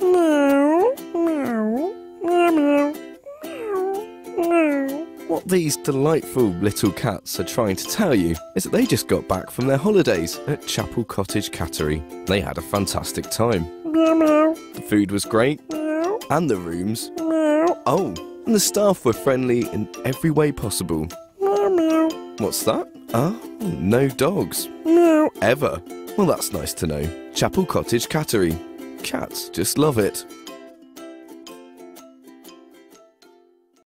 What these delightful little cats are trying to tell you is that they just got back from their holidays at Chapel Cottage, Cattery. They had a fantastic time. The food was great, and the rooms. Oh, and the staff were friendly in every way possible. What's that? Oh, no dogs. Ever. Well, that's nice to know. Chapel Cottage, Cattery. Cats just love it.